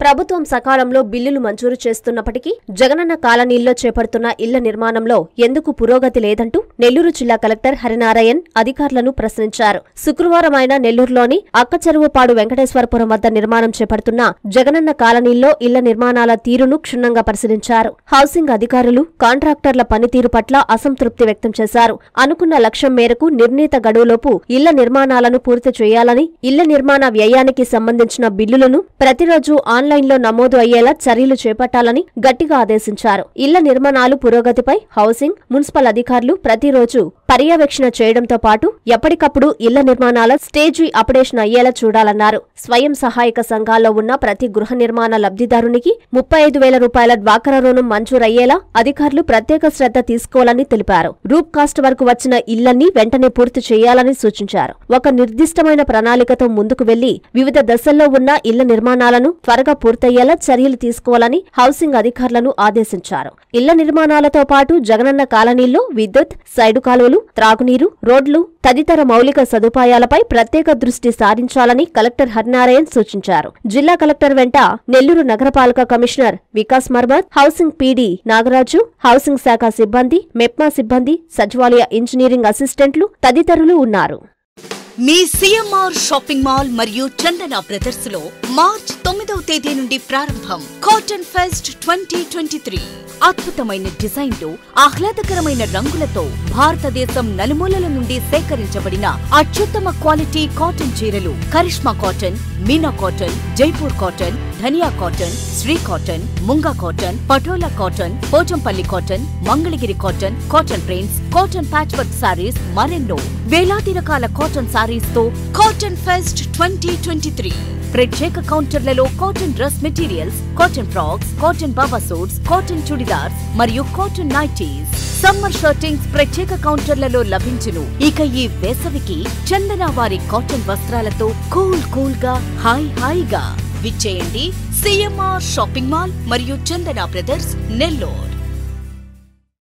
ప్రభుత్వం సకాలంలో బిల్లులు మంజూరు చేస్తున్నప్పటికీ జగనన్న కాలనీల్లో చేపడుతున్న ఇళ్ల నిర్మాణంలో ఎందుకు పురోగతి లేదంటూ నెల్లూరు జిల్లా కలెక్టర్ హరినారాయణ్ అధికారులను ప్రశ్నించారు. శుక్రవారం ఆయన నెల్లూరులోని అక్కచెరువుపాడు వెంకటేశ్వరపురం వద్ద నిర్మాణం చేపడుతున్న జగనన్న కాలనీల్లో ఇళ్ల నిర్మాణాల తీరును క్షుణ్ణంగా పరిశీలించారు. హౌసింగ్ అధికారులు, కాంట్రాక్టర్ల పనితీరు పట్ల అసంతృప్తి వ్యక్తం చేశారు. అనుకున్న లక్ష్యం మేరకు నిర్ణీత గడువులోపు ఇళ్ల నిర్మాణాలను పూర్తి చేయాలని, ఇళ్ల నిర్మాణ వ్యయానికి సంబంధించిన బిల్లులను ప్రతిరోజు ఆన్లైన్లో నమోదు అయ్యేలా చర్యలు చేపట్టాలని గట్టిగా ఆదేశించారు. ఇళ్ల నిర్మాణాలు పురోగతిపై హౌసింగ్, మున్సిపల్ అధికారులు ప్రతిరోజు పర్యవేక్షణ చేయడంతో పాటు ఎప్పటికప్పుడు ఇళ్ల నిర్మాణాల స్టేజీ అప్డేషన్ అయ్యేలా చూడాలన్నారు. స్వయం సహాయక సంఘాల్లో ఉన్న ప్రతి గృహ నిర్మాణ లబ్ధిదారునికి 35,000 రూపాయల డ్వాక్రా రుణం మంజూరయ్యేలా అధికారులు ప్రత్యేక శ్రద్ధ తీసుకోవాలని తెలిపారు. రూప్ కాస్ట్ వరకు వచ్చిన ఇళ్లన్నీ వెంటనే పూర్తి చేయాలని సూచించారు. ఒక నిర్దిష్టమైన ప్రణాళికతో ముందుకు వెళ్లి వివిధ దశల్లో ఉన్న ఇళ్ల నిర్మాణాలను త్వరగా పూర్తయ్యేలా చర్యలు తీసుకోవాలని హౌసింగ్ అధికారులను ఆదేశించారు. ఇళ్ల నిర్మాణాలతో పాటు జగనన్న కాలనీల్లో విద్యుత్, సైడు కాలువలు, త్రాగునీరు, రోడ్లు తదితర మౌలిక సదుపాయాలపై ప్రత్యేక దృష్టి సారించాలని కలెక్టర్ హరినారాయణ్ సూచించారు. జిల్లా కలెక్టర్ వెంట నెల్లూరు నగరపాలక commissioner Vikas Marmat, housing PD Nagaraju, housing శాఖ సిబ్బంది, మెప్మా సిబ్బంది, సచివాలయ ఇంజనీరింగ్ అసిస్టెంట్లు తదితరులు ఉన్నారు. మీ సిఎంఆర్ షాపింగ్ మాల్ మరియు చందన బ్రదర్స్ లో మార్చ్ 9వ తేదీ నుండి ప్రారంభం కాటన్ ఫెస్ట్ 2023. అద్భుతమైన డిజైన్లు, ఆహ్లాదకరమైన రంగులతో భారతదేశం నలుమూలల నుండి సేకరించబడిన అత్యుత్తమ క్వాలిటీ కాటన్ చీరలు, Karishma cotton, Meena cotton, Jaipur cotton, Dhaniya cotton, Shri cotton, Munga cotton, Patola cotton, Pochampally cotton, Mangalagiri cotton, cotton prints, cotton patch work saris, మరెన్నో వేలాది రకాల కాటన్ సారీస్ తో కాటన్ ఫెస్ట్ 2023. ప్రత్యేక కౌంటర్లలో cotton dress materials, cotton frocks, cotton baba suits, cotton churidars మరియు కాటన్ నైటీస్, సమ్మర్ షర్టింగ్స్ ప్రత్యేక కౌంటర్లలో లభించును. ఇక ఈ వేసవికి చందన వారి కాటన్ వస్త్రాలతో కూల్ గా హాయిగా విచ్చేయండి. సిఎంఆర్ షాపింగ్ మాల్ మరియు చందన బ్రదర్స్, నెల్లూరు.